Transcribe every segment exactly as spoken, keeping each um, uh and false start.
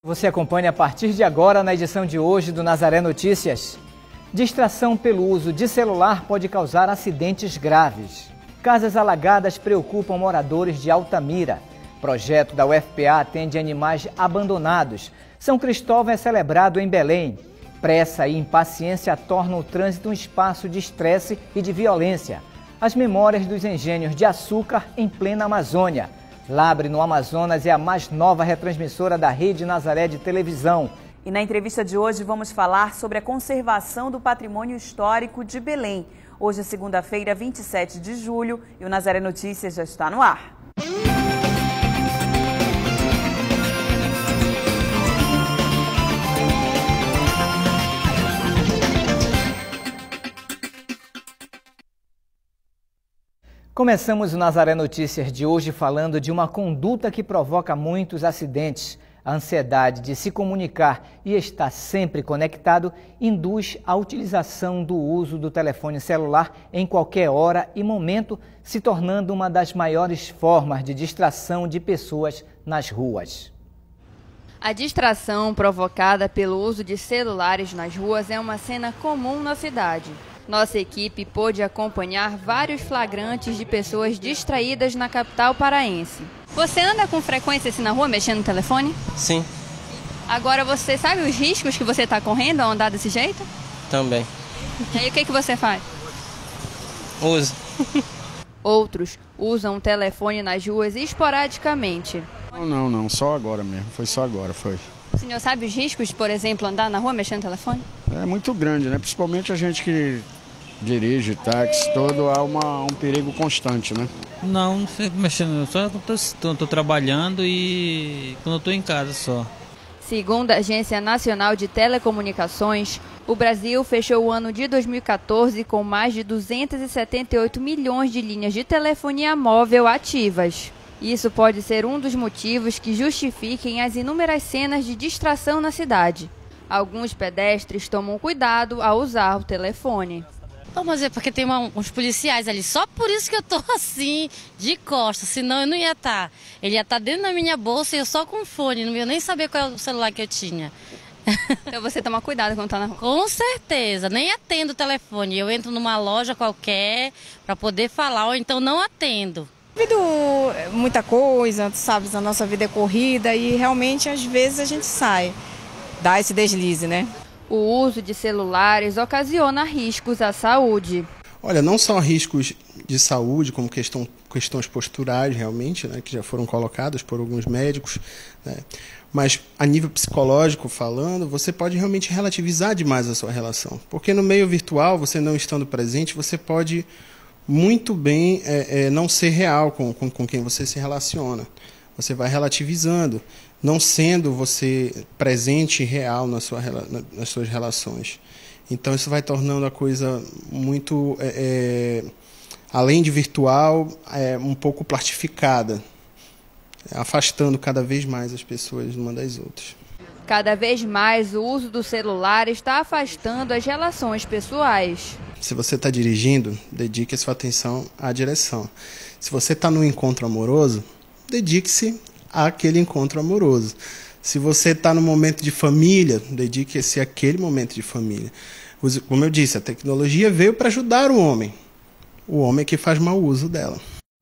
Você acompanha a partir de agora na edição de hoje do Nazaré Notícias. Distração pelo uso de celular pode causar acidentes graves. Casas alagadas preocupam moradores de Altamira. Projeto da U F P A atende animais abandonados. São Cristóvão é celebrado em Belém. Pressa e impaciência tornam o trânsito um espaço de estresse e de violência. As memórias dos engenhos de açúcar em plena Amazônia. Labre, no Amazonas, é a mais nova retransmissora da Rede Nazaré de televisão. E na entrevista de hoje vamos falar sobre a conservação do patrimônio histórico de Belém. Hoje é segunda-feira, vinte e sete de julho, e o Nazaré Notícias já está no ar. Começamos o Nazaré Notícias de hoje falando de uma conduta que provoca muitos acidentes. A ansiedade de se comunicar e estar sempre conectado induz a utilização do uso do telefone celular em qualquer hora e momento, se tornando uma das maiores formas de distração de pessoas nas ruas. A distração provocada pelo uso de celulares nas ruas é uma cena comum na cidade. Nossa equipe pôde acompanhar vários flagrantes de pessoas distraídas na capital paraense. Você anda com frequência assim na rua, mexendo no telefone? Sim. Agora, você sabe os riscos que você está correndo ao andar desse jeito? Também. E aí, o que, que você faz? Uso. Outros usam o telefone nas ruas esporadicamente. Não, não, não, só agora mesmo, foi só agora, foi. O senhor sabe os riscos de, por exemplo, andar na rua mexendo no telefone? É muito grande, né? Principalmente a gente que dirige, táxi, todo, há uma, um perigo constante, né? Não, não fico mexendo, só estou trabalhando e quando estou em casa só. Segundo a Agência Nacional de Telecomunicações, o Brasil fechou o ano de dois mil e quatorze com mais de duzentos e setenta e oito milhões de linhas de telefonia móvel ativas. Isso pode ser um dos motivos que justifiquem as inúmeras cenas de distração na cidade. Alguns pedestres tomam cuidado ao usar o telefone. Vamos ver, porque tem uma, uns policiais ali, só por isso que eu tô assim, de costas, senão eu não ia estar. Ele ia estar dentro da minha bolsa e eu só com fone, não ia nem saber qual é o celular que eu tinha. Então você toma cuidado quando tá na rua? Com certeza, nem atendo o telefone, eu entro numa loja qualquer para poder falar, ou então não atendo. Vivido muita coisa, sabe, a nossa vida é corrida e realmente às vezes a gente sai, dá esse deslize, né? O uso de celulares ocasiona riscos à saúde. Olha, não só riscos de saúde, como questão, questões posturais realmente, né, que já foram colocadas por alguns médicos, né, mas a nível psicológico falando, você pode realmente relativizar demais a sua relação. Porque no meio virtual, você não estando presente, você pode muito bem é, é, não ser real com, com, com quem você se relaciona. Você vai relativizando, não sendo você presente e real na sua, nas suas relações. Então isso vai tornando a coisa muito, é, é, além de virtual, é, um pouco plastificada, afastando cada vez mais as pessoas uma das outras. Cada vez mais o uso do celular está afastando as relações pessoais. Se você está dirigindo, dedique a sua atenção à direção. Se você está num encontro amoroso, dedique-se àquele encontro amoroso. Se você está no momento de família, dedique-se àquele momento de família. Como eu disse, a tecnologia veio para ajudar o homem. O homem é que faz mau uso dela.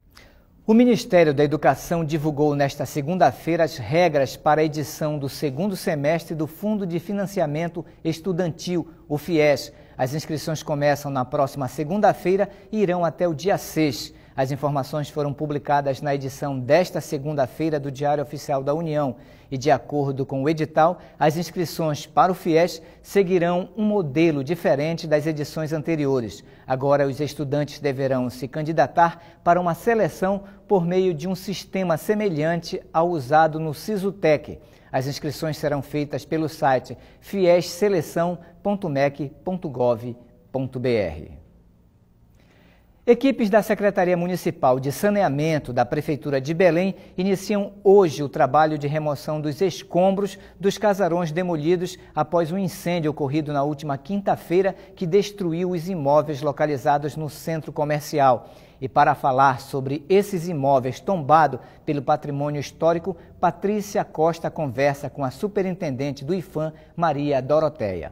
O Ministério da Educação divulgou nesta segunda-feira as regras para a edição do segundo semestre do Fundo de Financiamento Estudantil, o FIES. As inscrições começam na próxima segunda-feira e irão até o dia seis. As informações foram publicadas na edição desta segunda-feira do Diário Oficial da União. E, de acordo com o edital, as inscrições para o FIES seguirão um modelo diferente das edições anteriores. Agora, os estudantes deverão se candidatar para uma seleção por meio de um sistema semelhante ao usado no Sisutec. As inscrições serão feitas pelo site fies seleção ponto mec ponto gov ponto br. Equipes da Secretaria Municipal de Saneamento da Prefeitura de Belém iniciam hoje o trabalho de remoção dos escombros dos casarões demolidos após um incêndio ocorrido na última quinta-feira que destruiu os imóveis localizados no centro comercial. E para falar sobre esses imóveis tombados pelo patrimônio histórico, Patrícia Costa conversa com a superintendente do IPHAN, Maria Doroteia.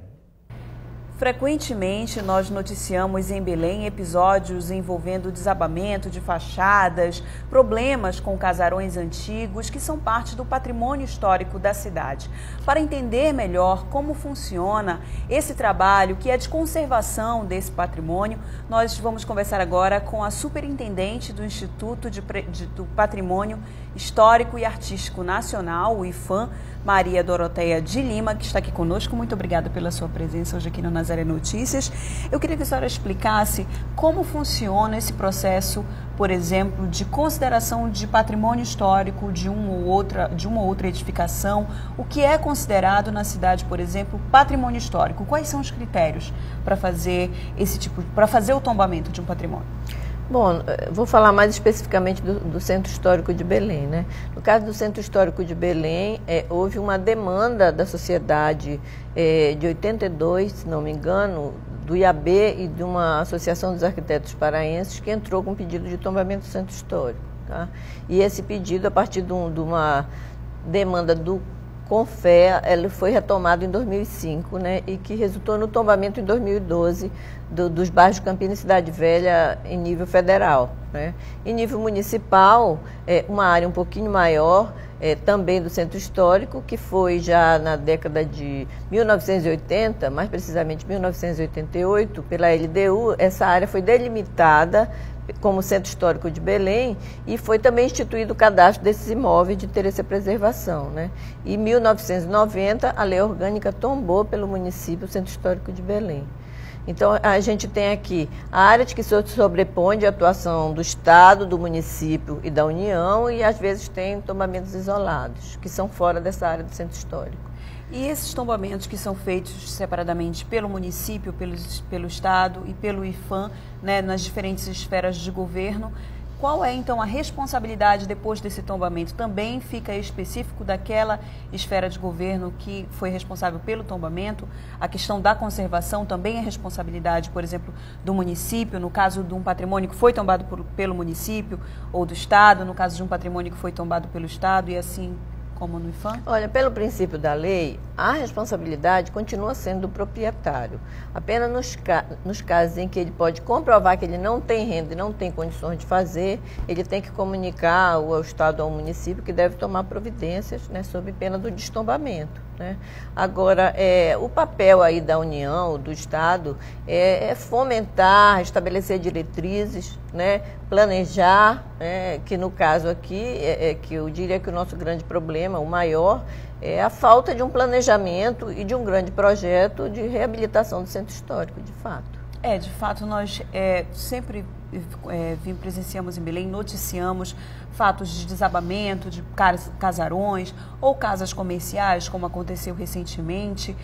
Frequentemente nós noticiamos em Belém episódios envolvendo desabamento de fachadas, problemas com casarões antigos que são parte do patrimônio histórico da cidade. Para entender melhor como funciona esse trabalho que é de conservação desse patrimônio, nós vamos conversar agora com a superintendente do Instituto de, de, do Patrimônio Histórico e Artístico Nacional, o IPHAN, Maria Doroteia de Lima, que está aqui conosco. Muito obrigada pela sua presença hoje aqui no Nazaré Notícias. Eu queria que a senhora explicasse como funciona esse processo, por exemplo, de consideração de patrimônio histórico de uma ou outra, de uma ou outra edificação. O que é considerado na cidade, por exemplo, patrimônio histórico? Quais são os critérios para fazer esse tipo, para fazer o tombamento de um patrimônio? Bom, vou falar mais especificamente do, do Centro Histórico de Belém, né? No caso do Centro Histórico de Belém, é, houve uma demanda da sociedade é, de oitenta e dois, se não me engano, do I A B e de uma associação dos arquitetos paraenses que entrou com um pedido de tombamento do Centro Histórico. Tá? E esse pedido, a partir de, um, de uma demanda do Confea, ele foi retomado em dois mil e cinco, né, e que resultou no tombamento em dois mil e doze do, dos bairros Campinas e Cidade Velha em nível federal. Né. Em nível municipal, é, uma área um pouquinho maior, é, também do Centro Histórico, que foi já na década de mil novecentos e oitenta, mais precisamente mil novecentos e oitenta e oito, pela L D U, essa área foi delimitada como Centro Histórico de Belém e foi também instituído o cadastro desses imóveis de interesse à preservação. Né? Em mil novecentos e noventa, a lei orgânica tombou pelo município o Centro Histórico de Belém. Então, a gente tem aqui a área de que se sobrepõe a atuação do Estado, do município e da União, e às vezes tem tombamentos isolados, que são fora dessa área do Centro Histórico. E esses tombamentos que são feitos separadamente pelo município, pelo, pelo Estado e pelo IPHAN, né, nas diferentes esferas de governo, qual é então a responsabilidade depois desse tombamento? Também fica específico daquela esfera de governo que foi responsável pelo tombamento? A questão da conservação também é responsabilidade, por exemplo, do município, no caso de um patrimônio que foi tombado por, pelo município, ou do Estado, no caso de um patrimônio que foi tombado pelo Estado, e assim como no IPHAN? Olha, pelo princípio da lei, a responsabilidade continua sendo do proprietário. Apenas nos, ca nos casos em que ele pode comprovar que ele não tem renda e não tem condições de fazer, ele tem que comunicar ao Estado ou ao município que deve tomar providências, né, sob pena do destombamento. Né? Agora, é, o papel aí da União, do Estado, é, é fomentar, estabelecer diretrizes, né, planejar, né, que no caso aqui, é, é que eu diria que o nosso grande problema, o maior, é a falta de um planejamento e de um grande projeto de reabilitação do Centro Histórico, de fato. É, de fato, nós é, sempre é, vim, presenciamos em Belém, noticiamos fatos de desabamento de casarões ou casas comerciais, como aconteceu recentemente.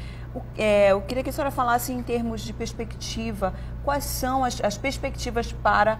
É, eu queria que a senhora falasse em termos de perspectiva, quais são as, as perspectivas para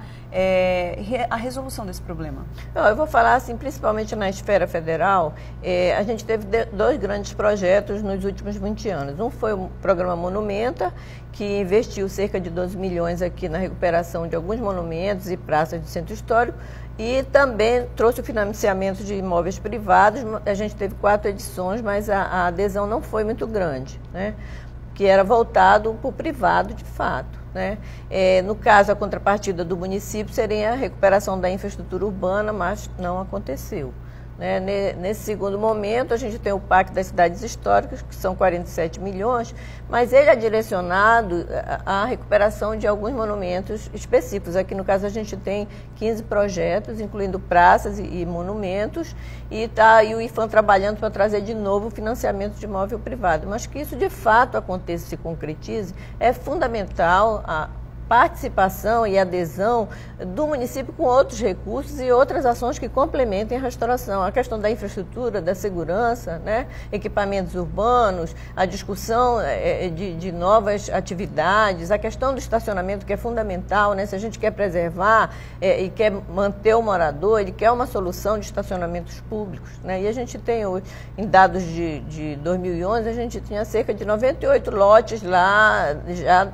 é, re, a resolução desse problema? Não, eu vou falar assim, principalmente na esfera federal, é, a gente teve de, dois grandes projetos nos últimos vinte anos. Um foi o programa Monumenta, que investiu cerca de doze milhões aqui na recuperação de alguns monumentos e praças do Centro Histórico, e também trouxe o financiamento de imóveis privados. A gente teve quatro edições, mas a, a adesão não foi muito grande, né? Que era voltado para o privado de fato. Né? É, no caso, a contrapartida do município seria a recuperação da infraestrutura urbana, mas não aconteceu. Né? Nesse segundo momento, a gente tem o Pacto das Cidades Históricas, que são quarenta e sete milhões, mas ele é direcionado à recuperação de alguns monumentos específicos. Aqui, no caso, a gente tem quinze projetos, incluindo praças e monumentos, e está aí o IPHAN trabalhando para trazer de novo o financiamento de imóvel privado. Mas que isso, de fato, aconteça e se concretize, é fundamental a participação e adesão do município com outros recursos e outras ações que complementem a restauração. A questão da infraestrutura, da segurança, né? Equipamentos urbanos, a discussão de, de novas atividades, a questão do estacionamento, que é fundamental, né? Se a gente quer preservar é, e quer manter o morador, ele quer uma solução de estacionamentos públicos. Né? E a gente tem, em dados de, de dois mil e onze, a gente tinha cerca de noventa e oito lotes lá já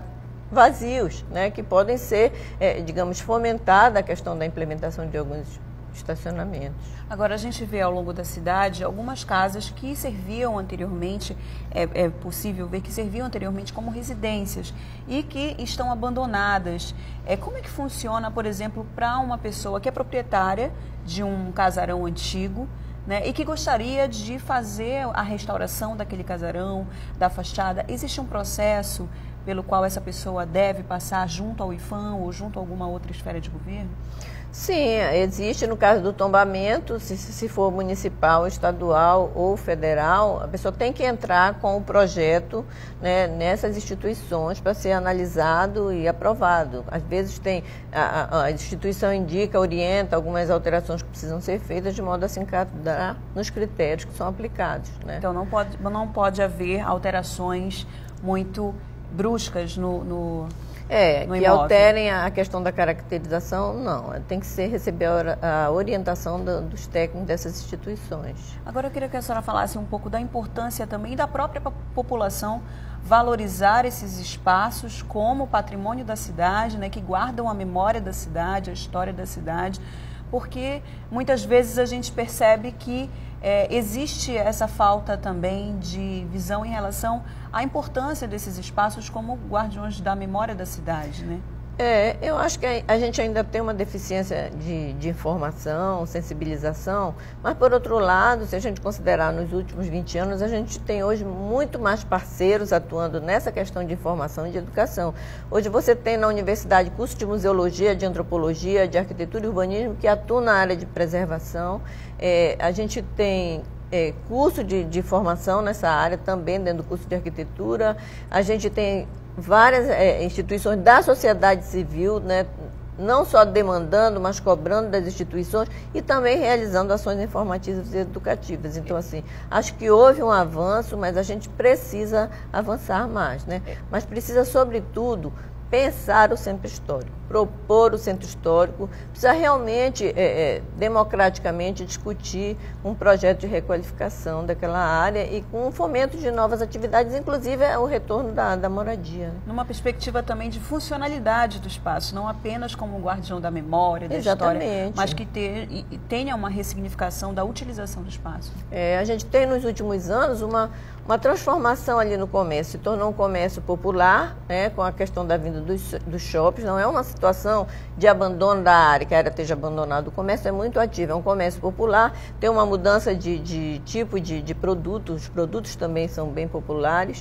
vazios, né, que podem ser, é, digamos, fomentada a questão da implementação de alguns estacionamentos. Agora, a gente vê ao longo da cidade algumas casas que serviam anteriormente, é, é possível ver que serviam anteriormente como residências e que estão abandonadas. É, como é que funciona, por exemplo, para uma pessoa que é proprietária de um casarão antigo, né, e que gostaria de fazer a restauração daquele casarão, da fachada? Existe um processo pelo qual essa pessoa deve passar junto ao IPHAN ou junto a alguma outra esfera de governo? Sim, existe no caso do tombamento, se, se for municipal, estadual ou federal, a pessoa tem que entrar com o projeto, né, nessas instituições para ser analisado e aprovado. Às vezes tem, a, a instituição indica, orienta algumas alterações que precisam ser feitas de modo a se enquadrar nos critérios que são aplicados, né? Então não pode, não pode haver alterações muito bruscas no, no É, no que imóvel. Alterem a questão da caracterização, não. Tem que ser receber a orientação do, dos técnicos dessas instituições. Agora eu queria que a senhora falasse um pouco da importância também da própria população valorizar esses espaços como patrimônio da cidade, né, que guardam a memória da cidade, a história da cidade, porque muitas vezes a gente percebe que é, existe essa falta também de visão em relação à importância desses espaços como guardiões da memória da cidade, né? É, eu acho que a gente ainda tem uma deficiência de, de informação, sensibilização, mas, por outro lado, se a gente considerar nos últimos vinte anos, a gente tem hoje muito mais parceiros atuando nessa questão de informação e de educação. Hoje você tem na universidade curso de museologia, de antropologia, de arquitetura e urbanismo que atuam na área de preservação. É, a gente tem é, curso de, de formação nessa área também dentro do curso de arquitetura. A gente tem várias é, instituições da sociedade civil, né, não só demandando, mas cobrando das instituições e também realizando ações informativas e educativas. Então, assim, acho que houve um avanço, mas a gente precisa avançar mais, né? Mas precisa, sobretudo, pensar o centro histórico, propor o centro histórico, precisa realmente, é, é, democraticamente, discutir um projeto de requalificação daquela área e com um fomento de novas atividades, inclusive é o retorno da, da moradia. Numa perspectiva também de funcionalidade do espaço, não apenas como guardião da memória, da Exatamente. história, mas que ter, e, e tenha uma ressignificação da utilização do espaço. É, a gente tem nos últimos anos uma, uma transformação ali no comércio, se tornou um comércio popular, né, com a questão da vinda dos, dos shoppings, não é uma situação de abandono da área, que a área esteja abandonada. O comércio é muito ativo, é um comércio popular, tem uma mudança de, de tipo de, de produtos, os produtos também são bem populares,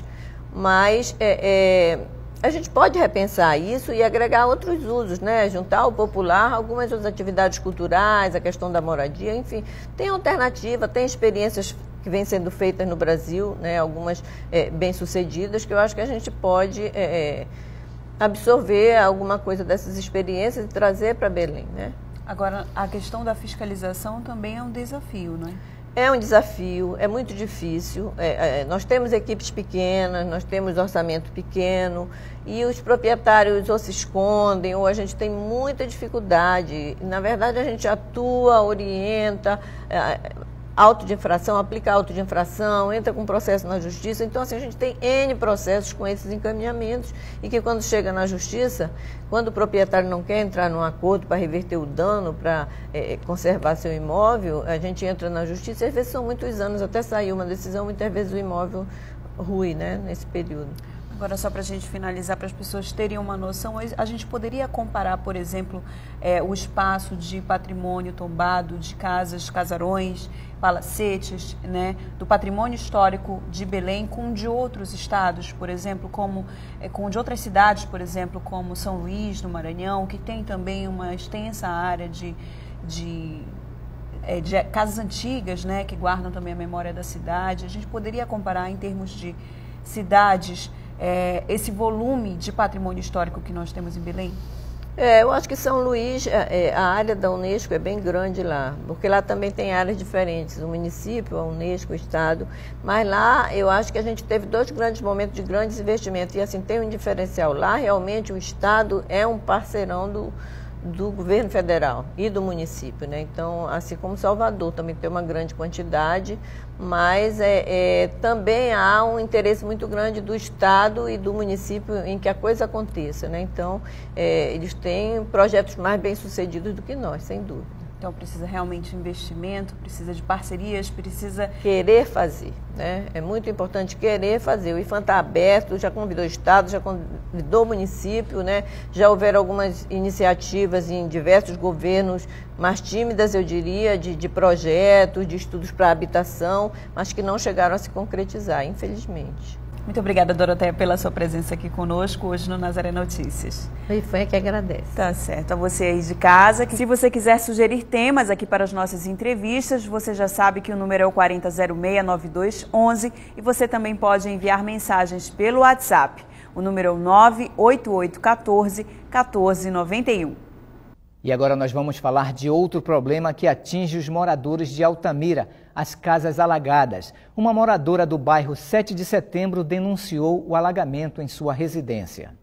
mas é, é, a gente pode repensar isso e agregar outros usos, né? Juntar o popular, algumas outras atividades culturais, a questão da moradia, enfim, tem alternativa, tem experiências que vêm sendo feitas no Brasil, né? Algumas é, bem-sucedidas, que eu acho que a gente pode é, absorver alguma coisa dessas experiências e trazer para Belém, né? Agora, a questão da fiscalização também é um desafio, não é? É um desafio, é muito difícil. É, é, nós temos equipes pequenas, nós temos orçamento pequeno e os proprietários ou se escondem ou a gente tem muita dificuldade. Na verdade, a gente atua, orienta, é, auto de infração, aplica auto de infração, entra com processo na justiça. Então, assim, a gente tem N processos com esses encaminhamentos e que quando chega na justiça, quando o proprietário não quer entrar num acordo para reverter o dano, para é, conservar seu imóvel, a gente entra na justiça e às vezes são muitos anos até sair uma decisão, muitas vezes o imóvel rui, né, nesse período. Agora, só para a gente finalizar, para as pessoas terem uma noção, a gente poderia comparar, por exemplo, é, o espaço de patrimônio tombado, de casas, casarões, palacetes, né, do patrimônio histórico de Belém com de outros estados, por exemplo, como é, com de outras cidades, por exemplo, como São Luís, no Maranhão, que tem também uma extensa área de, de, é, de casas antigas, né, que guardam também a memória da cidade. A gente poderia comparar em termos de cidades, É, esse volume de patrimônio histórico que nós temos em Belém? É, eu acho que São Luís, é, a área da Unesco é bem grande lá, porque lá também tem áreas diferentes, o município, a Unesco, o Estado, mas lá eu acho que a gente teve dois grandes momentos de grandes investimentos, e assim, tem um diferencial lá, realmente o Estado é um parceirão do, do governo federal e do município, né? Então, assim como Salvador também tem uma grande quantidade, mas é, é, também há um interesse muito grande do Estado e do município em que a coisa aconteça, né? Então, é, eles têm projetos mais bem-sucedidos do que nós, sem dúvida. Então precisa realmente de investimento, precisa de parcerias, precisa... Querer fazer, né? É muito importante querer fazer. O I F A M está aberto, já convidou o Estado, já convidou o município, né? Já houveram algumas iniciativas em diversos governos, mais tímidas, eu diria, de, de projetos, de estudos para habitação, mas que não chegaram a se concretizar, infelizmente. Muito obrigada, Doroteia, pela sua presença aqui conosco hoje no Nazaré Notícias. O I F A M é que agradece. Tá certo. A você aí de casa, que se você quiser sugerir temas aqui para as nossas entrevistas, você já sabe que o número é o quarenta zero seis, nove dois um um e você também pode enviar mensagens pelo WhatsApp. O número é o nove oito oito um quatro, um quatro nove um. E agora nós vamos falar de outro problema que atinge os moradores de Altamira, as casas alagadas. Uma moradora do bairro sete de setembro denunciou o alagamento em sua residência.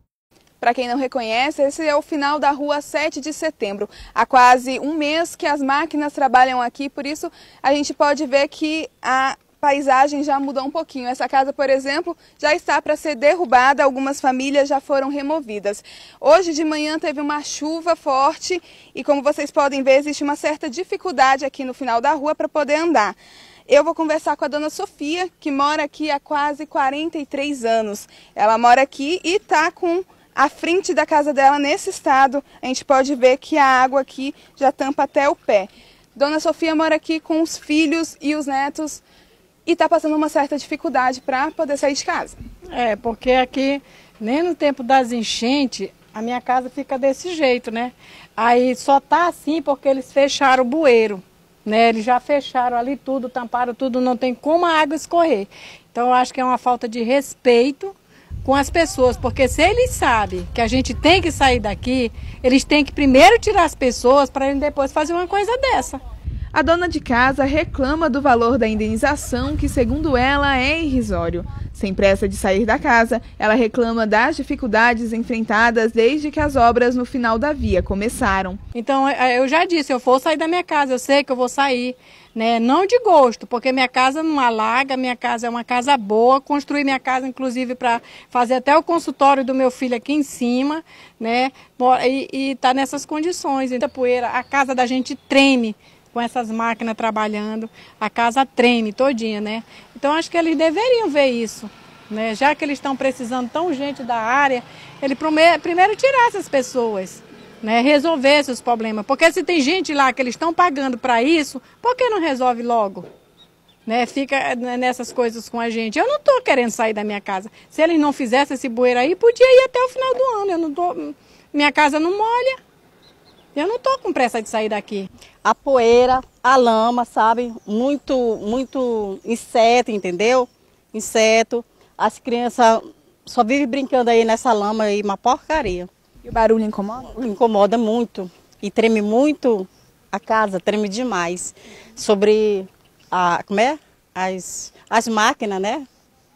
Para quem não reconhece, esse é o final da rua sete de setembro. Há quase um mês que as máquinas trabalham aqui, por isso a gente pode ver que a paisagem já mudou um pouquinho. Essa casa, por exemplo, já está para ser derrubada, algumas famílias já foram removidas. Hoje de manhã teve uma chuva forte e, como vocês podem ver, existe uma certa dificuldade aqui no final da rua para poder andar. Eu vou conversar com a dona Sofia, que mora aqui há quase quarenta e três anos. Ela mora aqui e está com a frente da casa dela nesse estado. A gente pode ver que a água aqui já tampa até o pé. Dona Sofia mora aqui com os filhos e os netos e está passando uma certa dificuldade para poder sair de casa. É, porque aqui, nem no tempo das enchentes, a minha casa fica desse jeito, né? Aí só tá assim porque eles fecharam o bueiro, né? Eles já fecharam ali tudo, tamparam tudo, não tem como a água escorrer. Então eu acho que é uma falta de respeito com as pessoas, porque se eles sabem que a gente tem que sair daqui, eles têm que primeiro tirar as pessoas para eles depois fazer uma coisa dessa. A dona de casa reclama do valor da indenização, que segundo ela é irrisório. Sem pressa de sair da casa, ela reclama das dificuldades enfrentadas desde que as obras no final da via começaram. Então eu já disse, eu vou sair da minha casa, eu sei que eu vou sair, né? Não de gosto, porque minha casa não alaga, minha casa é uma casa boa, construí minha casa inclusive para fazer até o consultório do meu filho aqui em cima, né? E está nessas condições. Muita poeira, a casa da gente treme com essas máquinas trabalhando, a casa treme todinha, né? Então acho que eles deveriam ver isso, né? Já que eles estão precisando tão urgente da área, ele primeiro tirar essas pessoas, né? Resolver esses problemas, porque se tem gente lá que eles estão pagando para isso, por que não resolve logo? Né? Fica nessas coisas com a gente. Eu não estou querendo sair da minha casa. Se eles não fizessem esse bueiro aí, podia ir até o final do ano. Eu não tô, minha casa não molha. Eu não estou com pressa de sair daqui. A poeira, a lama, sabe? Muito, muito inseto, entendeu? Inseto. As crianças só vivem brincando aí nessa lama aí, uma porcaria. E o barulho incomoda? Incomoda muito. E treme muito a casa, treme demais. Sobre a, como é? As, as máquinas, né?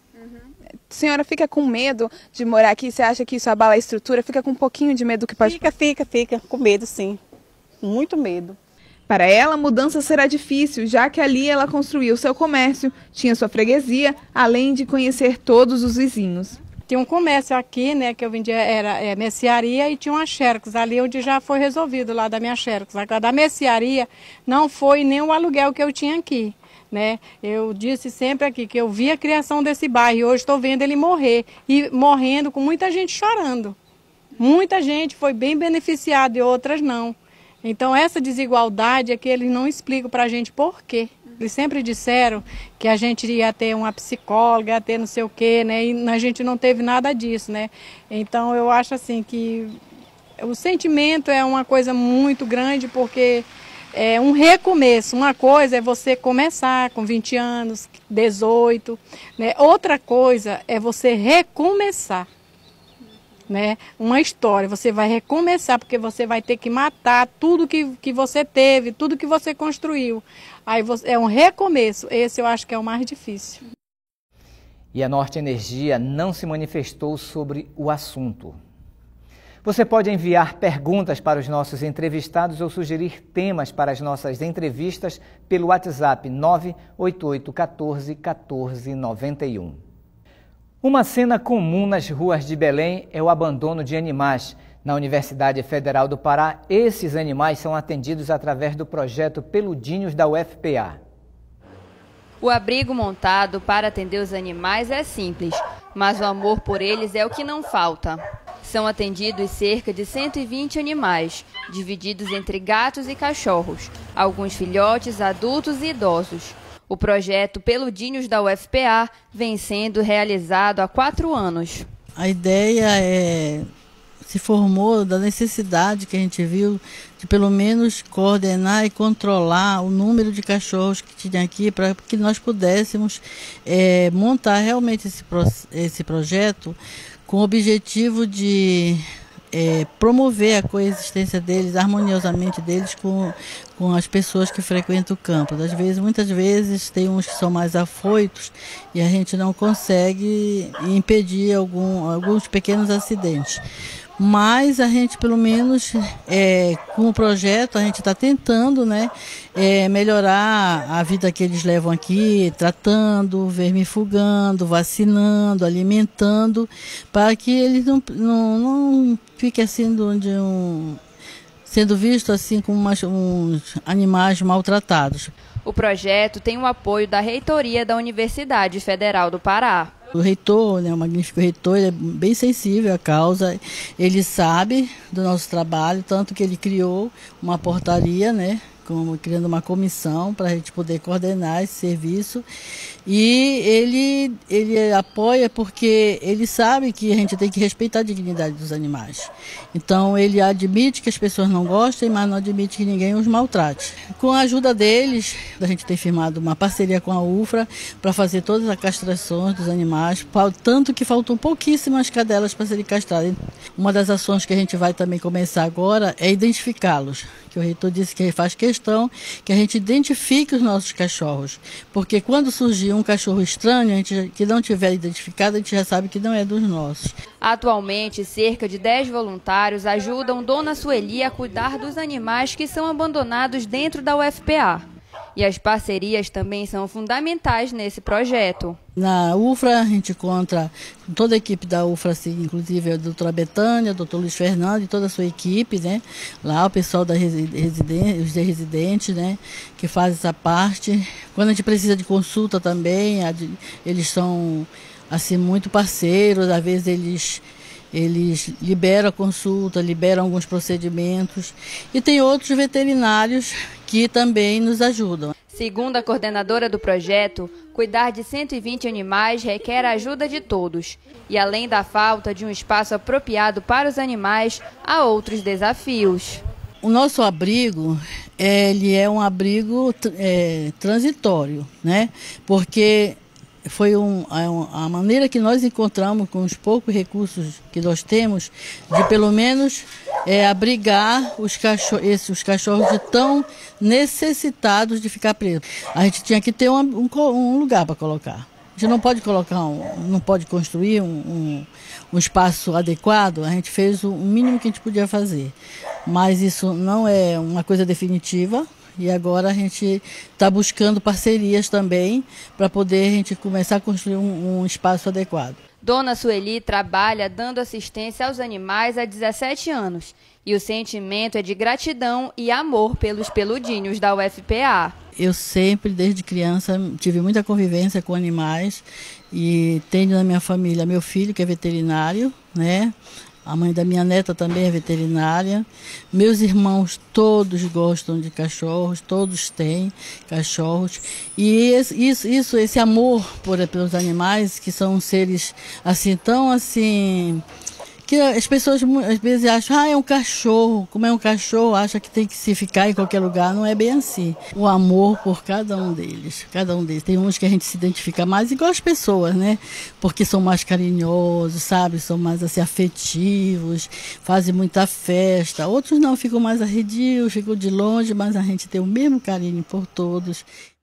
A senhora fica com medo de morar aqui? Você acha que isso abala a estrutura? Fica com um pouquinho de medo que pode... Fica, fica, fica. Com medo, sim. Muito medo. Para ela, a mudança será difícil, já que ali ela construiu seu comércio, tinha sua freguesia, além de conhecer todos os vizinhos. Tinha um comércio aqui, né, que eu vendia, era é, mercearia, e tinha uma Xerox, ali onde já foi resolvido, lá da minha Xerox. Agora, da mercearia não foi nem o aluguel que eu tinha aqui. Né? Eu disse sempre aqui que eu vi a criação desse bairro e hoje estou vendo ele morrer, e morrendo com muita gente chorando. Muita gente foi bem beneficiada e outras não. Então essa desigualdade é que eles não explicam para a gente por quê. Eles sempre disseram que a gente ia ter uma psicóloga, ia ter não sei o quê, né? E a gente não teve nada disso, né? Então eu acho assim que o sentimento é uma coisa muito grande, porque é um recomeço. Uma coisa é você começar com vinte anos, dezoito, né? Outra coisa é você recomeçar, né? Uma história, você vai recomeçar, porque você vai ter que matar tudo que, que você teve, tudo que você construiu. Aí você, é um recomeço, esse eu acho que é o mais difícil. E a Norte Energia não se manifestou sobre o assunto. Você pode enviar perguntas para os nossos entrevistados ou sugerir temas para as nossas entrevistas pelo WhatsApp nove oito oito um quatro um quatro nove um. Uma cena comum nas ruas de Belém é o abandono de animais. Na Universidade Federal do Pará, esses animais são atendidos através do projeto Peludinhos da U F P A. O abrigo montado para atender os animais é simples, mas o amor por eles é o que não falta. São atendidos cerca de cento e vinte animais, divididos entre gatos e cachorros, alguns filhotes, adultos e idosos. O projeto Peludinhos da U F P A vem sendo realizado há quatro anos. A ideia é, se formou da necessidade que a gente viu de pelo menos coordenar e controlar o número de cachorros que tinha aqui para que nós pudéssemos é, montar realmente esse, pro, esse projeto com o objetivo de é, promover a coexistência deles, harmoniosamente deles com, com as pessoas que frequentam o campo. Às vezes, muitas vezes tem uns que são mais afoitos e a gente não consegue impedir algum, alguns pequenos acidentes. Mas a gente, pelo menos, é, com o projeto, a gente está tentando, né, é, melhorar a vida que eles levam aqui, tratando, vermifugando, vacinando, alimentando, para que eles não, não, não fiquem assim, de um, sendo vistos assim como umas, uns animais maltratados. O projeto tem o apoio da reitoria da Universidade Federal do Pará. O reitor, né, o magnífico reitor, ele é bem sensível à causa, ele sabe do nosso trabalho, tanto que ele criou uma portaria, né, como, criando uma comissão para a gente poder coordenar esse serviço. E ele, ele apoia porque ele sabe que a gente tem que respeitar a dignidade dos animais. Então ele admite que as pessoas não gostem, mas não admite que ninguém os maltrate. Com a ajuda deles, a gente tem firmado uma parceria com a U F R A para fazer todas as castrações dos animais, tanto que faltam pouquíssimas cadelas para serem castradas. Uma das ações que a gente vai também começar agora é identificá-los. Que o reitor disse que faz questão que a gente identifique os nossos cachorros, porque quando surgir um cachorro estranho, a gente, que não tiver identificado, a gente já sabe que não é dos nossos. Atualmente, cerca de dez voluntários ajudam Dona Sueli a cuidar dos animais que são abandonados dentro da U F P A. E as parcerias também são fundamentais nesse projeto. Na U F R A, a gente encontra toda a equipe da U F R A, assim, inclusive a doutora Betânia, o doutor Luiz Fernando e toda a sua equipe, né? Lá o pessoal da residência, os residentes, né? Que faz essa parte. Quando a gente precisa de consulta também, eles são assim, muito parceiros, às vezes eles... Eles liberam a consulta, liberam alguns procedimentos e tem outros veterinários que também nos ajudam. Segundo a coordenadora do projeto, cuidar de cento e vinte animais requer a ajuda de todos. E além da falta de um espaço apropriado para os animais, há outros desafios. O nosso abrigo, ele é um abrigo é, transitório, né? Porque... Foi um, a maneira que nós encontramos com os poucos recursos que nós temos de pelo menos é, abrigar os cachorros, esses, os cachorros de tão necessitados de ficar presos. A gente tinha que ter um, um, um lugar para colocar. A gente não pode colocar, um, não pode construir um, um, um espaço adequado. A gente fez o mínimo que a gente podia fazer, mas isso não é uma coisa definitiva. E agora a gente está buscando parcerias também para poder a gente começar a construir um, um espaço adequado. Dona Sueli trabalha dando assistência aos animais há dezessete anos e o sentimento é de gratidão e amor pelos peludinhos da U F P A. Eu sempre, desde criança, tive muita convivência com animais e tenho na minha família meu filho que é veterinário, né? A mãe da minha neta também é veterinária. Meus irmãos todos gostam de cachorros, todos têm cachorros. E isso, isso esse amor por, pelos animais, que são seres assim tão assim... que as pessoas às vezes acham, ah, é um cachorro, como é um cachorro, acha que tem que se ficar em qualquer lugar, não é bem assim. O amor por cada um deles, cada um deles. Tem uns que a gente se identifica mais, igual as pessoas, né? Porque são mais carinhosos, sabe? São mais assim, afetivos, fazem muita festa. Outros não, ficam mais arredios, ficam de longe, mas a gente tem o mesmo carinho por todos.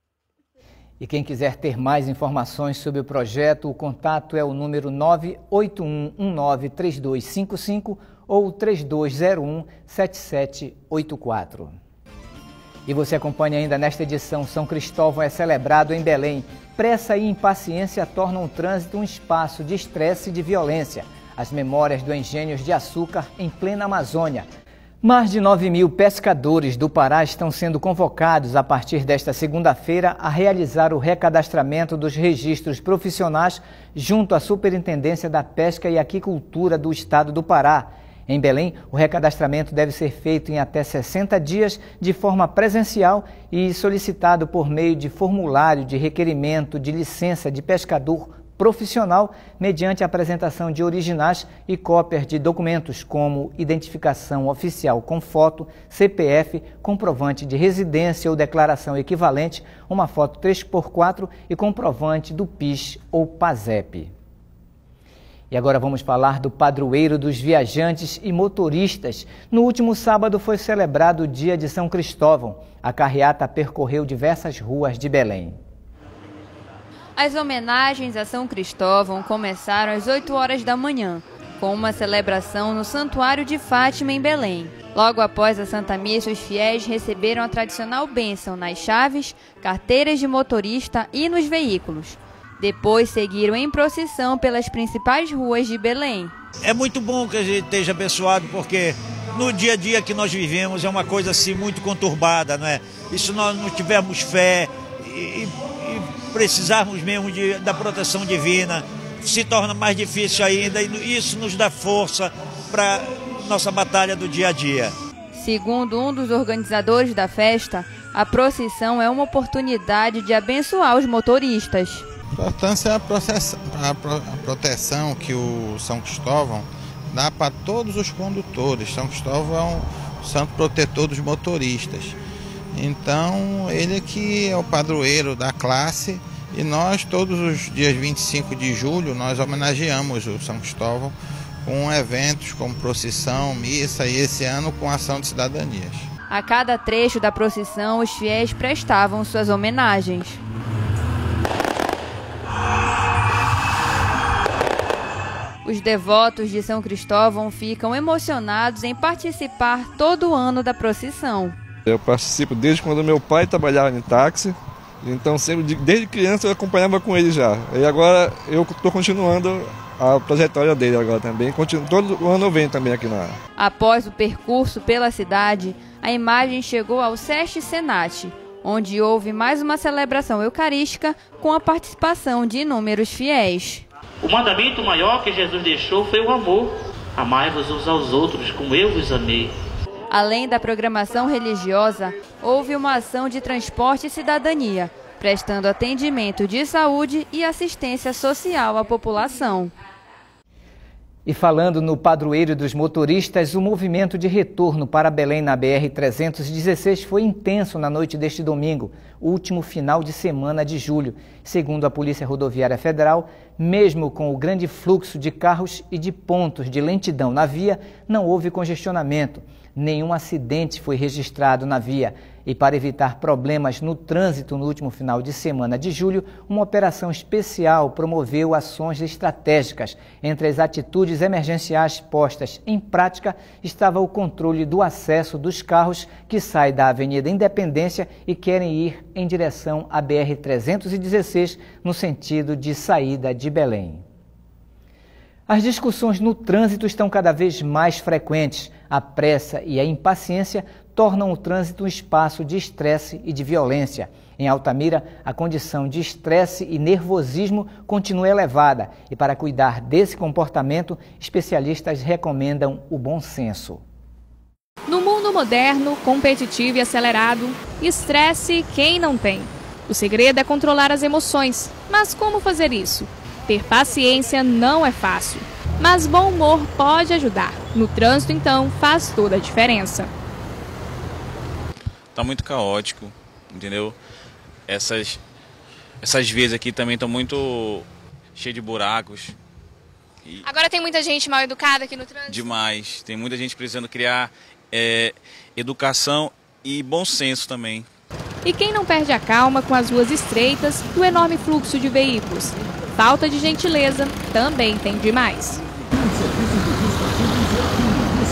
E quem quiser ter mais informações sobre o projeto, o contato é o número nove oito um um nove três dois cinco cinco ou três dois zero um, sete sete oito quatro. E você acompanha ainda nesta edição. São Cristóvão é celebrado em Belém. Pressa e impaciência tornam o trânsito um espaço de estresse e de violência. As memórias do Engenhos de Açúcar em plena Amazônia. Mais de nove mil pescadores do Pará estão sendo convocados a partir desta segunda-feira a realizar o recadastramento dos registros profissionais junto à Superintendência da Pesca e Aquicultura do Estado do Pará. Em Belém, o recadastramento deve ser feito em até sessenta dias de forma presencial e solicitado por meio de formulário de requerimento de licença de pescador profissional, mediante a apresentação de originais e cópias de documentos como identificação oficial com foto, C P F, comprovante de residência ou declaração equivalente, uma foto três por quatro e comprovante do P I S ou PASEP. E agora vamos falar do padroeiro dos viajantes e motoristas. No último sábado foi celebrado o Dia de São Cristóvão. A carreata percorreu diversas ruas de Belém. As homenagens a São Cristóvão começaram às oito horas da manhã, com uma celebração no Santuário de Fátima, em Belém. Logo após a Santa Missa, os fiéis receberam a tradicional bênção nas chaves, carteiras de motorista e nos veículos. Depois seguiram em procissão pelas principais ruas de Belém. É muito bom que a gente esteja abençoado, porque no dia a dia que nós vivemos é uma coisa assim muito conturbada, não é? E se nós não tivermos fé e, e precisarmos mesmo de, da proteção divina, se torna mais difícil ainda, e isso nos dá força para nossa batalha do dia a dia. Segundo um dos organizadores da festa, a procissão é uma oportunidade de abençoar os motoristas. A importância é a, processa, a, pro, a proteção que o São Cristóvão dá para todos os condutores. São Cristóvão é um santo protetor dos motoristas. Então, ele que é o padroeiro da classe, e nós, todos os dias vinte e cinco de julho, nós homenageamos o São Cristóvão com eventos como procissão, missa e esse ano com ação de cidadanias. A cada trecho da procissão, os fiéis prestavam suas homenagens. Os devotos de São Cristóvão ficam emocionados em participar todo ano da procissão. Eu participo desde quando meu pai trabalhava em táxi, então sempre, desde criança eu acompanhava com ele já. E agora eu estou continuando a trajetória dele agora também. Continuo, todo ano eu venho também aqui na área. Após o percurso pela cidade, a imagem chegou ao SESC Senat, onde houve mais uma celebração eucarística com a participação de inúmeros fiéis. O mandamento maior que Jesus deixou foi o amor. Amai-vos uns aos outros como eu vos amei. Além da programação religiosa, houve uma ação de transporte e cidadania, prestando atendimento de saúde e assistência social à população. E falando no padroeiro dos motoristas, o movimento de retorno para Belém na B R trezentos e dezesseis foi intenso na noite deste domingo, último final de semana de julho. Segundo a Polícia Rodoviária Federal, mesmo com o grande fluxo de carros e de pontos de lentidão na via, não houve congestionamento. Nenhum acidente foi registrado na via. E para evitar problemas no trânsito no último final de semana de julho, uma operação especial promoveu ações estratégicas. Entre as atitudes emergenciais postas em prática estava o controle do acesso dos carros que saem da Avenida Independência e querem ir em direção à B R trezentos e dezesseis no sentido de saída de Belém. As discussões no trânsito estão cada vez mais frequentes. A pressa e a impaciência tornam o trânsito um espaço de estresse e de violência. Em Altamira, a condição de estresse e nervosismo continua elevada e, para cuidar desse comportamento, especialistas recomendam o bom senso. No mundo moderno, competitivo e acelerado, estresse quem não tem? O segredo é controlar as emoções. Mas como fazer isso? Ter paciência não é fácil, mas bom humor pode ajudar. No trânsito, então, faz toda a diferença. Tá muito caótico, entendeu? Essas, essas vias aqui também estão muito cheias de buracos. E agora tem muita gente mal educada aqui no trânsito? Demais. Tem muita gente precisando criar é, educação e bom senso também. E quem não perde a calma com as ruas estreitas e o enorme fluxo de veículos? Falta de gentileza também tem demais.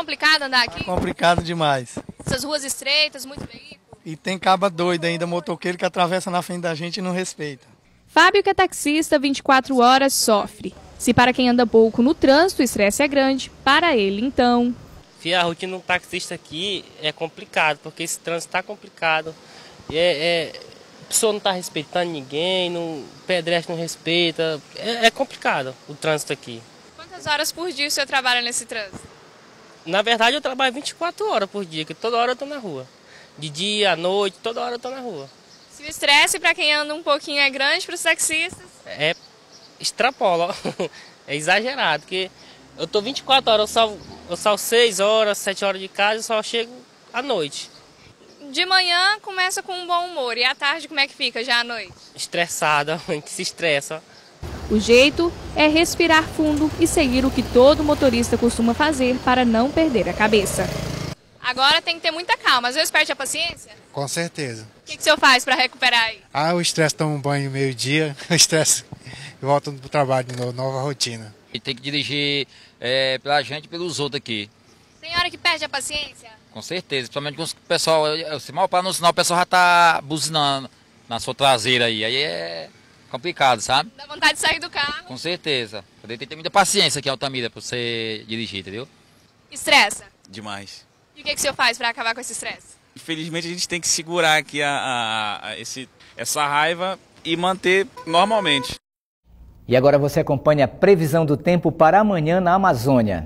complicado andar aqui? Complicado demais. Essas ruas estreitas, muito veículo. E tem caba doido ainda, motoqueiro que atravessa na frente da gente e não respeita. Fábio, que é taxista, vinte e quatro horas, sofre. Se para quem anda pouco no trânsito o estresse é grande, para ele então... A rotina do taxista aqui é complicado, porque esse trânsito está complicado. É, é, a pessoa não está respeitando ninguém, não, o pedestre não respeita. É, é complicado o trânsito aqui. Quantas horas por dia o senhor trabalha nesse trânsito? Na verdade, eu trabalho vinte e quatro horas por dia, que toda hora eu estou na rua. De dia, à noite, toda hora eu estou na rua. Se o estresse para quem anda um pouquinho é grande para os taxistas? É, extrapola, é exagerado, porque eu estou vinte e quatro horas, eu salvo, eu salvo seis horas, sete horas de casa e só chego à noite. De manhã começa com um bom humor, e à tarde como é que fica já à noite? Estressada, que se estressa. O jeito é respirar fundo e seguir o que todo motorista costuma fazer para não perder a cabeça. Agora tem que ter muita calma, às vezes perde a paciência? Com certeza. O que, que o senhor faz para recuperar aí? Ah, o estresse, toma um banho meio-dia, o estresse e volta para o trabalho de novo, nova rotina. E tem que dirigir é, pela gente e pelos outros aqui. Tem hora que perde a paciência? Com certeza, principalmente com o pessoal, se mal para no sinal, o pessoal já tá buzinando na sua traseira aí, aí é complicado, sabe? Dá vontade de sair do carro? Com certeza. Tem que ter muita paciência aqui em Altamira para você dirigir, entendeu? Estressa? Demais. E o que, que o senhor faz para acabar com esse estresse? Infelizmente a gente tem que segurar aqui a, a, a esse, essa raiva e manter normalmente. E agora você acompanha a previsão do tempo para amanhã na Amazônia.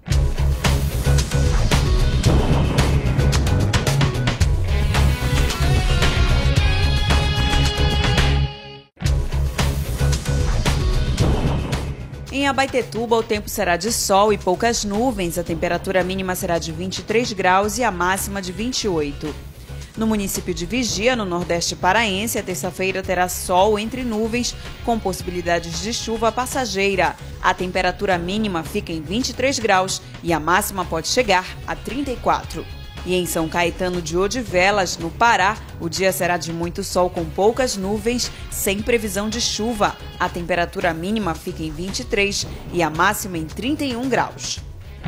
Em Abaetetuba, o tempo será de sol e poucas nuvens. A temperatura mínima será de vinte e três graus e a máxima de vinte e oito. No município de Vigia, no Nordeste Paraense, a terça-feira terá sol entre nuvens, com possibilidades de chuva passageira. A temperatura mínima fica em vinte e três graus e a máxima pode chegar a trinta e quatro. E em São Caetano de Odivelas, no Pará, o dia será de muito sol com poucas nuvens, sem previsão de chuva. A temperatura mínima fica em vinte e três e a máxima em trinta e um graus.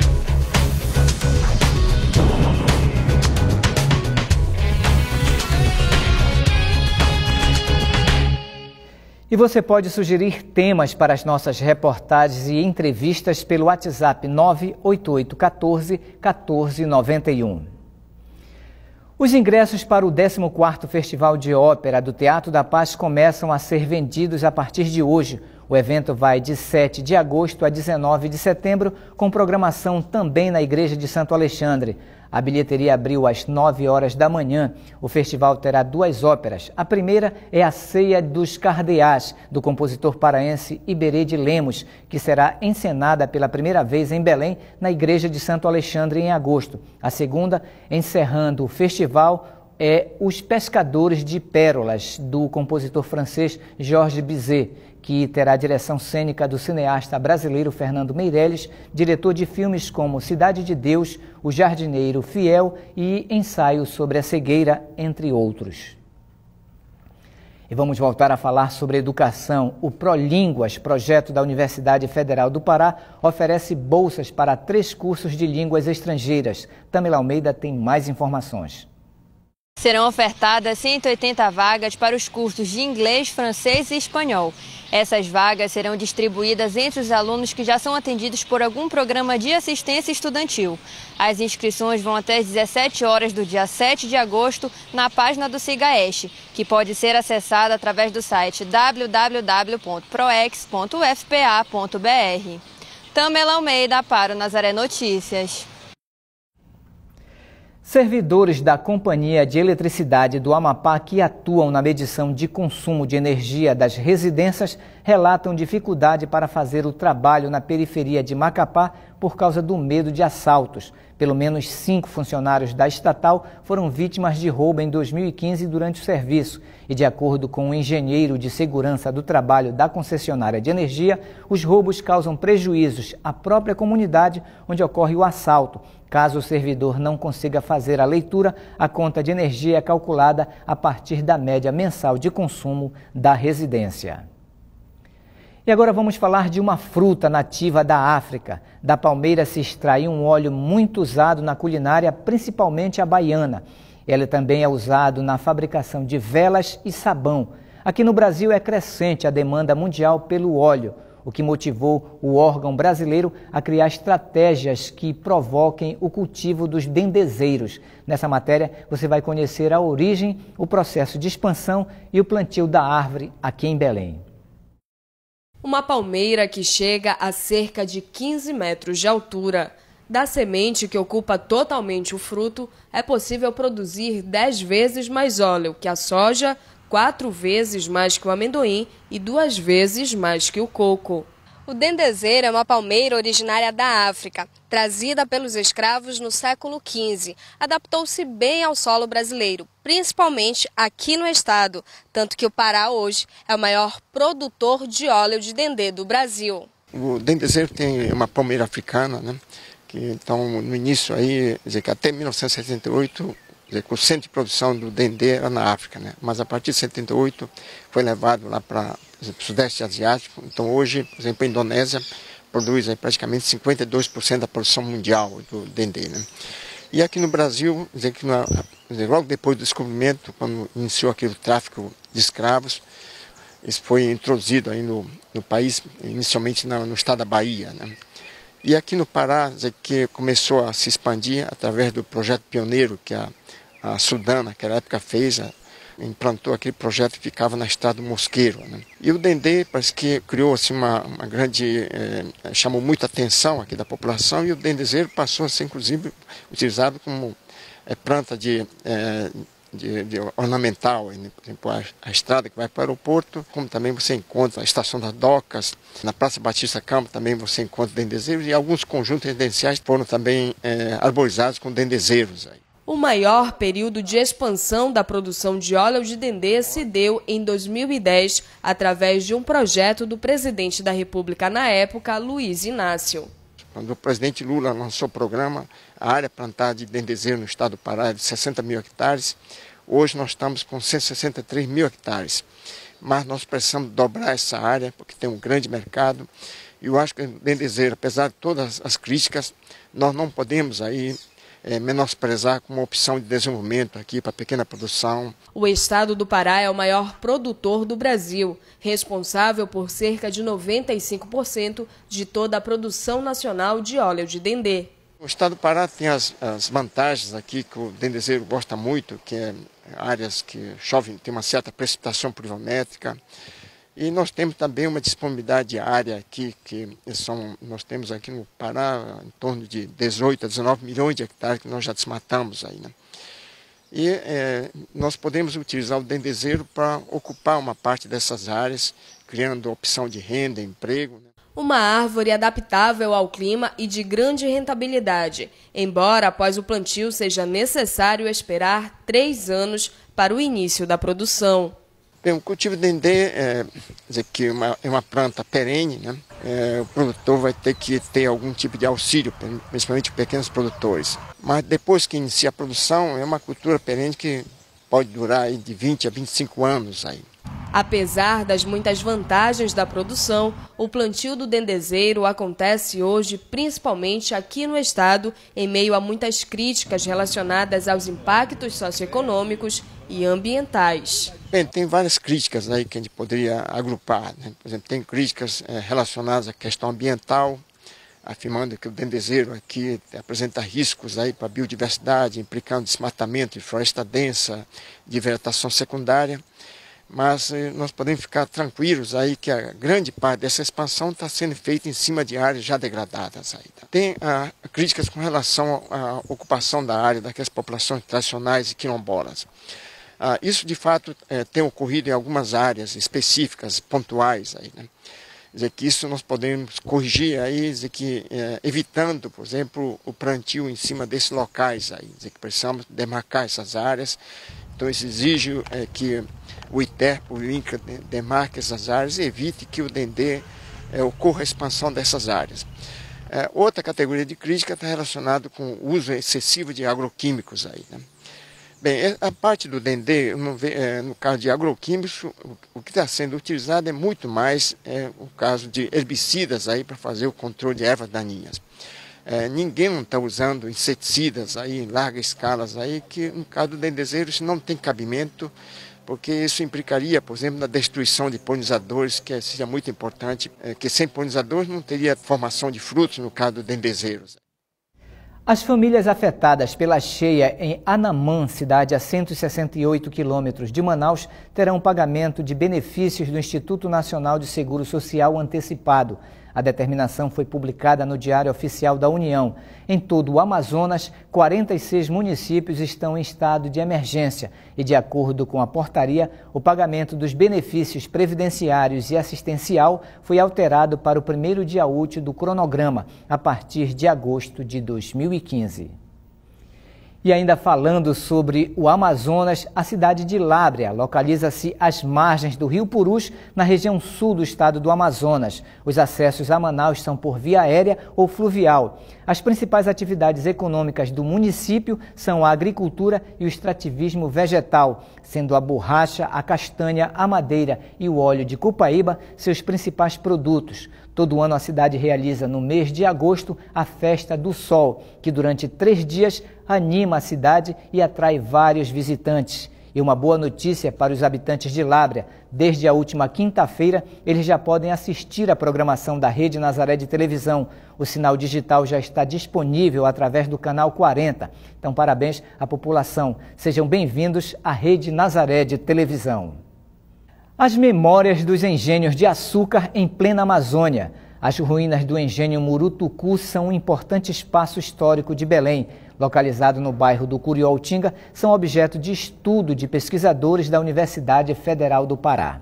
E você pode sugerir temas para as nossas reportagens e entrevistas pelo WhatsApp nove oito oito um quatro um quatro nove um. Os ingressos para o décimo quarto Festival de Ópera do Teatro da Paz começam a ser vendidos a partir de hoje. O evento vai de sete de agosto a dezenove de setembro, com programação também na Igreja de Santo Alexandre. A bilheteria abriu às nove horas da manhã. O festival terá duas óperas. A primeira é a Ceia dos Cardeais, do compositor paraense Iberê de Lemos, que será encenada pela primeira vez em Belém, na Igreja de Santo Alexandre, em agosto. A segunda, encerrando o festival, é Os Pescadores de Pérolas, do compositor francês Georges Bizet, que terá a direção cênica do cineasta brasileiro Fernando Meirelles, diretor de filmes como Cidade de Deus, O Jardineiro Fiel e Ensaio sobre a Cegueira, entre outros. E vamos voltar a falar sobre educação. O ProLínguas, projeto da Universidade Federal do Pará, oferece bolsas para três cursos de línguas estrangeiras. Tamila Almeida tem mais informações. Serão ofertadas cento e oitenta vagas para os cursos de inglês, francês e espanhol. Essas vagas serão distribuídas entre os alunos que já são atendidos por algum programa de assistência estudantil. As inscrições vão até às dezessete horas do dia sete de agosto na página do SIGAEST, que pode ser acessada através do site w w w ponto proex ponto u f p a ponto b r. Tamela Almeida para o Nazaré Notícias. Servidores da Companhia de Eletricidade do Amapá que atuam na medição de consumo de energia das residências relatam dificuldade para fazer o trabalho na periferia de Macapá por causa do medo de assaltos. Pelo menos cinco funcionários da estatal foram vítimas de roubo em dois mil e quinze durante o serviço. E de acordo com o engenheiro de segurança do trabalho da concessionária de energia, os roubos causam prejuízos à própria comunidade onde ocorre o assalto. Caso o servidor não consiga fazer a leitura, a conta de energia é calculada a partir da média mensal de consumo da residência. E agora vamos falar de uma fruta nativa da África. Da palmeira se extrai um óleo muito usado na culinária, principalmente a baiana. Ela também é usado na fabricação de velas e sabão. Aqui no Brasil é crescente a demanda mundial pelo óleo, o que motivou o órgão brasileiro a criar estratégias que provoquem o cultivo dos dendezeiros. Nessa matéria, você vai conhecer a origem, o processo de expansão e o plantio da árvore aqui em Belém. Uma palmeira que chega a cerca de quinze metros de altura. Da semente, que ocupa totalmente o fruto, é possível produzir dez vezes mais óleo que a soja, quatro vezes mais que o amendoim e duas vezes mais que o coco. O dendezeiro é uma palmeira originária da África, trazida pelos escravos no século quinze. Adaptou-se bem ao solo brasileiro, principalmente aqui no estado, tanto que o Pará hoje é o maior produtor de óleo de dendê do Brasil. O dendezeiro tem uma palmeira africana, né? Que, então, no início aí, dizer que até mil novecentos e setenta e oito, dizer, o centro de produção do dendê era na África, né? Mas a partir de setenta e oito foi levado lá para o Sudeste Asiático. Então hoje, por exemplo, a Indonésia produz aí praticamente cinquenta e dois por cento da produção mundial do dendê, né? E aqui no Brasil, dizer que na, dizer, logo depois do descobrimento, quando iniciou aquele tráfico de escravos, isso foi introduzido aí no, no país, inicialmente no, no estado da Bahia, né? E aqui no Pará, que começou a se expandir através do projeto pioneiro que a, a Sudana, naquela época, fez, a, implantou aquele projeto que ficava na estrada do Mosqueiro, né? E o dendê parece que criou assim, uma, uma grande, eh, chamou muita atenção aqui da população, e o dendezeiro passou a ser inclusive utilizado como eh, planta de, eh, de, de ornamental, né? Por exemplo, a, a estrada que vai para o aeroporto, como também você encontra a estação das docas, na Praça Batista Campos também você encontra dendezeiros, e alguns conjuntos residenciais foram também eh, arborizados com dendezeiros aí. O maior período de expansão da produção de óleo de dendê se deu em dois mil e dez, através de um projeto do presidente da República na época, Luiz Inácio. Quando o presidente Lula lançou o programa, a área plantada de dendezeiro no estado do Pará é de sessenta mil hectares. Hoje nós estamos com cento e sessenta e três mil hectares. Mas nós precisamos dobrar essa área, porque tem um grande mercado. E eu acho que o dendezeiro, apesar de todas as críticas, nós não podemos aí É, menosprezar como opção de desenvolvimento aqui para pequena produção. O estado do Pará é o maior produtor do Brasil, responsável por cerca de noventa e cinco por cento de toda a produção nacional de óleo de dendê. O estado do Pará tem as, as vantagens aqui que o dendezeiro gosta muito, que é áreas que chovem, tem uma certa precipitação pluviométrica. E nós temos também uma disponibilidade de área aqui, que são, nós temos aqui no Pará em torno de dezoito a dezenove milhões de hectares que nós já desmatamos aí, né? E é, nós podemos utilizar o dendezeiro para ocupar uma parte dessas áreas, criando opção de renda, emprego, né? Uma árvore adaptável ao clima e de grande rentabilidade, embora após o plantio seja necessário esperar três anos para o início da produção. Bem, o cultivo de dendê é, dizer que é uma, é uma planta perene, né? É, o produtor vai ter que ter algum tipo de auxílio, principalmente pequenos produtores. Mas depois que inicia a produção, é uma cultura perene que pode durar aí de vinte a vinte e cinco anos. Aí. Apesar das muitas vantagens da produção, o plantio do dendezeiro acontece hoje principalmente aqui no estado, em meio a muitas críticas relacionadas aos impactos socioeconômicos e ambientais. Bem, tem várias críticas aí que a gente poderia agrupar, né? Por exemplo, tem críticas é, relacionadas à questão ambiental, afirmando que o dendezeiro aqui apresenta riscos aí para a biodiversidade, implicando desmatamento de floresta densa, de vegetação secundária. Mas eh, nós podemos ficar tranquilos aí que a grande parte dessa expansão está sendo feita em cima de áreas já degradadas. Aí, tá? Tem ah, críticas com relação à ocupação da área daquelas populações tradicionais e quilombolas. Ah, isso de fato eh, tem ocorrido em algumas áreas específicas, pontuais. Aí, né? Quer dizer que isso nós podemos corrigir aí, dizer que, eh, evitando, por exemplo, o plantio em cima desses locais. Aí, dizer que precisamos demarcar essas áreas. Então isso exige eh, que o ITERP, o INCRA, demarque essas áreas e evite que o dendê é, ocorra a expansão dessas áreas. É, outra categoria de crítica está relacionada com o uso excessivo de agroquímicos. Aí, né? Bem, a parte do Dendê, no caso de agroquímicos, o que está sendo utilizado é muito mais é, o caso de herbicidas aí para fazer o controle de ervas daninhas. É, ninguém não está usando inseticidas aí em larga escala aí, que no caso do dendezeiro isso não tem cabimento, porque isso implicaria, por exemplo, na destruição de polinizadores, que seria muito importante, é, que sem polinizadores não teria formação de frutos no caso do dendezeiro. As famílias afetadas pela cheia em Anamã, cidade a cento e sessenta e oito quilômetros de Manaus, terão pagamento de benefícios do Instituto Nacional de Seguro Social antecipado. A determinação foi publicada no Diário Oficial da União. Em todo o Amazonas, quarenta e seis municípios estão em estado de emergência e, de acordo com a portaria, o pagamento dos benefícios previdenciários e assistencial foi alterado para o primeiro dia útil do cronograma, a partir de agosto de dois mil e quinze. E ainda falando sobre o Amazonas, a cidade de Lábrea localiza-se às margens do Rio Purus, na região sul do estado do Amazonas. Os acessos a Manaus são por via aérea ou fluvial. As principais atividades econômicas do município são a agricultura e o extrativismo vegetal, sendo a borracha, a castanha, a madeira e o óleo de cupaíba seus principais produtos. Todo ano a cidade realiza no mês de agosto a Festa do Sol, que durante três dias anima a cidade e atrai vários visitantes. E uma boa notícia para os habitantes de Lábrea: desde a última quinta-feira eles já podem assistir à programação da Rede Nazaré de televisão. O sinal digital já está disponível através do canal quarenta. Então, parabéns à população. Sejam bem-vindos à Rede Nazaré de televisão. As memórias dos engenhos de açúcar em plena Amazônia. As ruínas do engenho Murutucu são um importante espaço histórico de Belém. Localizado no bairro do Curioltinga, são objeto de estudo de pesquisadores da Universidade Federal do Pará.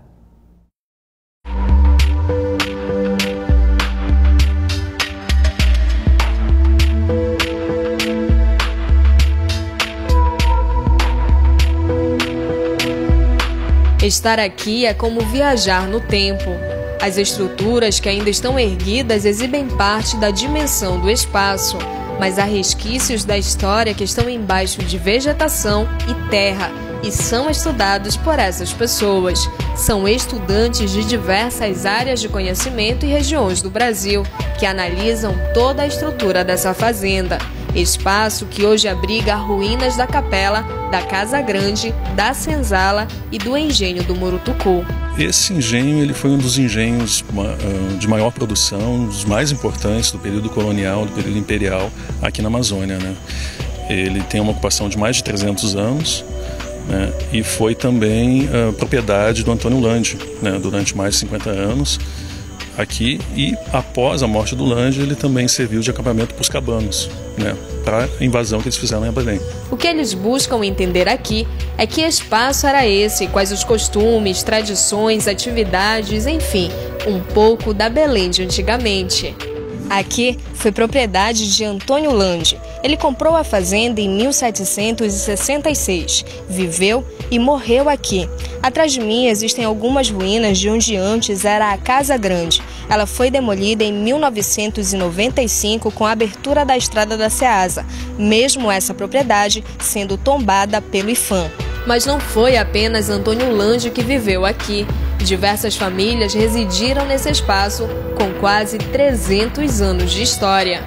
Estar aqui é como viajar no tempo. As estruturas que ainda estão erguidas exibem parte da dimensão do espaço, mas há resquícios da história que estão embaixo de vegetação e terra e são estudados por essas pessoas. São estudantes de diversas áreas de conhecimento e regiões do Brasil que analisam toda a estrutura dessa fazenda. Espaço que hoje abriga ruínas da capela, da Casa Grande, da Senzala e do engenho do Murutucu. Esse engenho ele foi um dos engenhos de maior produção, um dos mais importantes do período colonial, do período imperial aqui na Amazônia, né? Ele tem uma ocupação de mais de trezentos anos, né? E foi também uh, propriedade do Antônio Lande, né? Durante mais de cinquenta anos aqui, e após a morte do Lande ele também serviu de acampamento para os cabanos, né, para a invasão que eles fizeram em Belém. O que eles buscam entender aqui é que espaço era esse, quais os costumes, tradições, atividades, enfim, um pouco da Belém de antigamente. Aqui foi propriedade de Antônio Lande. Ele comprou a fazenda em mil setecentos e sessenta e seis, viveu e morreu aqui. Atrás de mim existem algumas ruínas de onde antes era a Casa Grande. Ela foi demolida em mil novecentos e noventa e cinco com a abertura da Estrada da Ceasa, mesmo essa propriedade sendo tombada pelo IPHAN. Mas não foi apenas Antônio Lande que viveu aqui. Diversas famílias residiram nesse espaço com quase trezentos anos de história.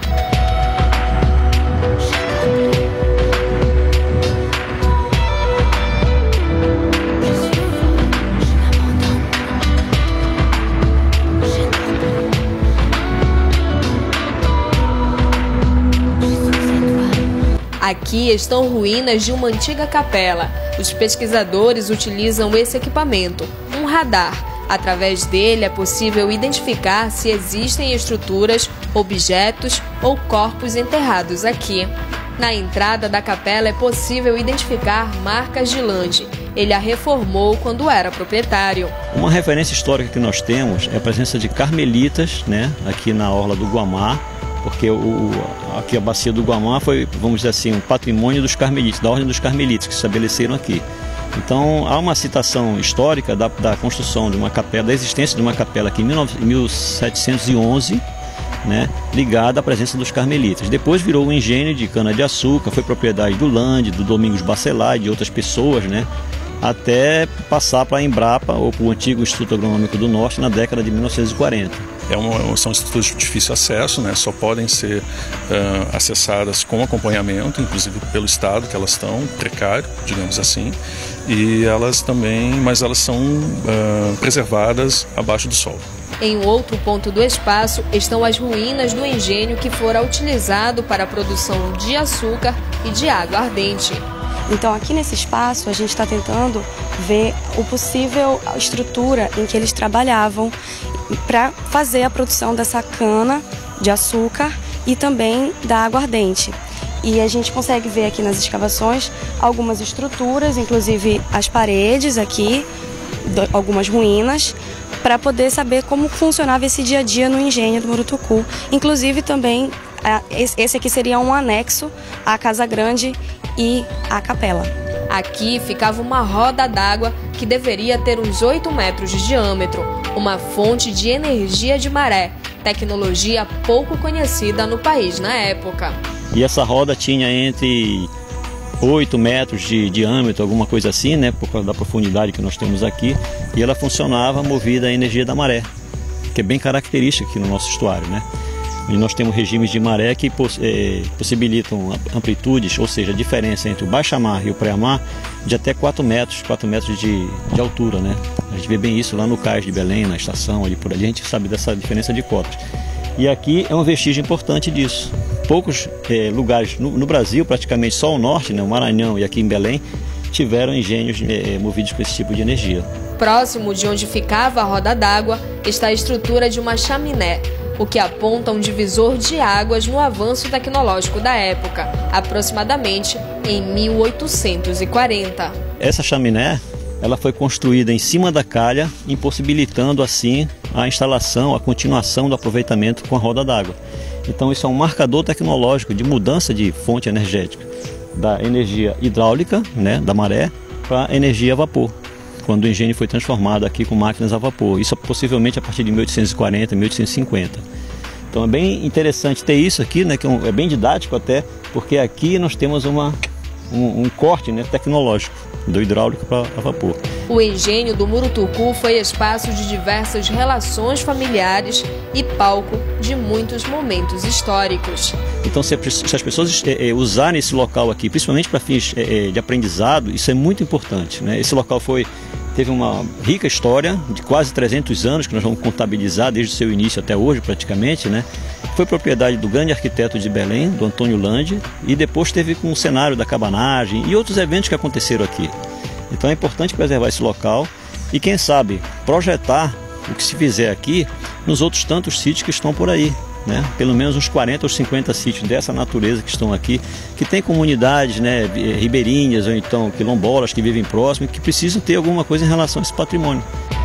Aqui estão ruínas de uma antiga capela. Os pesquisadores utilizam esse equipamento, um radar. Através dele é possível identificar se existem estruturas, objetos ou corpos enterrados aqui. Na entrada da capela é possível identificar marcas de Lande. Ele a reformou quando era proprietário. Uma referência histórica que nós temos é a presença de carmelitas, né, aqui na orla do Guamá, porque o, aqui a bacia do Guamá foi, vamos dizer assim, um patrimônio dos carmelitas, da ordem dos carmelitas que se estabeleceram aqui. Então há uma citação histórica da, da construção de uma capela, da existência de uma capela aqui em mil setecentos e onze, né, ligada à presença dos carmelitas. Depois virou um engenho de cana-de-açúcar, foi propriedade do Lande, do Domingos Bacelar e de outras pessoas, né, até passar para a Embrapa, ou para o antigo Instituto Agronômico do Norte, na década de mil novecentos e quarenta. É uma, são estruturas de difícil acesso, né? Só podem ser uh, acessadas com acompanhamento, inclusive pelo Estado, que elas estão precário, digamos assim, e elas também, mas elas são uh, preservadas abaixo do solo. Em um outro ponto do espaço estão as ruínas do engenho que fora utilizado para a produção de açúcar e de água ardente. Então aqui nesse espaço a gente está tentando ver o possível estrutura em que eles trabalhavam para fazer a produção dessa cana de açúcar e também da água ardente. E a gente consegue ver aqui nas escavações algumas estruturas, inclusive as paredes aqui, algumas ruínas, para poder saber como funcionava esse dia a dia no engenho do Murutucu. Inclusive também, esse aqui seria um anexo à Casa Grande e à capela. Aqui ficava uma roda d'água que deveria ter uns oito metros de diâmetro, uma fonte de energia de maré, tecnologia pouco conhecida no país na época. E essa roda tinha entre oito metros de diâmetro, alguma coisa assim, né, por causa da profundidade que nós temos aqui, e ela funcionava movida à energia da maré, que é bem característica aqui no nosso estuário, né? E nós temos regimes de maré que poss eh, possibilitam amplitudes, ou seja, a diferença entre o baixo-mar e o pré-mar de até quatro metros, quatro metros de, de altura, né? A gente vê bem isso lá no Cais de Belém, na estação, ali por ali, a gente sabe dessa diferença de cotas. E aqui é um vestígio importante disso. Poucos eh, lugares no, no Brasil, praticamente só o norte, né, o Maranhão e aqui em Belém, tiveram engenhos eh, movidos com esse tipo de energia. Próximo de onde ficava a roda d'água está a estrutura de uma chaminé, o que aponta um divisor de águas no avanço tecnológico da época, aproximadamente em mil oitocentos e quarenta. Essa chaminé, ela foi construída em cima da calha, impossibilitando assim a instalação, a continuação do aproveitamento com a roda d'água. Então isso é um marcador tecnológico de mudança de fonte energética, da energia hidráulica, né, da maré, para a energia a vapor, quando o engenho foi transformado aqui com máquinas a vapor. Isso possivelmente a partir de mil oitocentos e quarenta, mil oitocentos e cinquenta. Então é bem interessante ter isso aqui, né, que é, um, é bem didático até, porque aqui nós temos uma, um, um corte, né, tecnológico, do hidráulico para a vapor. O engenho do Murutucu foi espaço de diversas relações familiares e palco de muitos momentos históricos. Então, se as pessoas é, usarem esse local aqui, principalmente para fins é, de aprendizado, isso é muito importante, né? Esse local foi, teve uma rica história de quase trezentos anos, que nós vamos contabilizar desde o seu início até hoje praticamente, né? Foi propriedade do grande arquiteto de Belém, do Antônio Lande, e depois teve com o cenário da cabanagem e outros eventos que aconteceram aqui. Então é importante preservar esse local e, quem sabe, projetar o que se fizer aqui nos outros tantos sítios que estão por aí, né? Pelo menos uns quarenta ou cinquenta sítios dessa natureza que estão aqui, que tem comunidades, né, ribeirinhas ou então quilombolas que vivem próximo e que precisam ter alguma coisa em relação a esse patrimônio.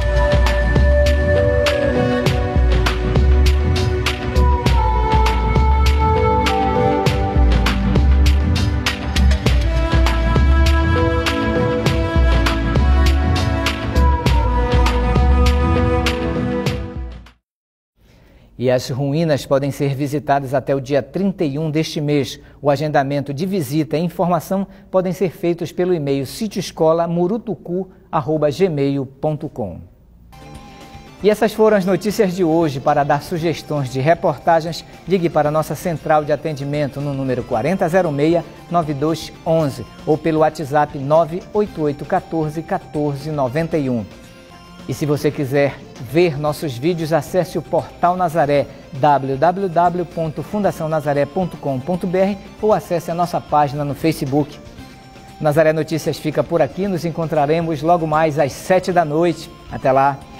E as ruínas podem ser visitadas até o dia trinta e um deste mês. O agendamento de visita e informação podem ser feitos pelo e-mail sitioescola murutucu arroba gmail ponto com. E essas foram as notícias de hoje. Para dar sugestões de reportagens, ligue para a nossa central de atendimento no número quatro zero seis, nove dois um um ou pelo WhatsApp nove oito oito um quatro um quatro nove um. E se você quiser ver nossos vídeos, acesse o Portal Nazaré, w w w ponto fundação nazaré ponto com ponto b r ou acesse a nossa página no Facebook. Nazaré Notícias fica por aqui, nos encontraremos logo mais às sete da noite. Até lá!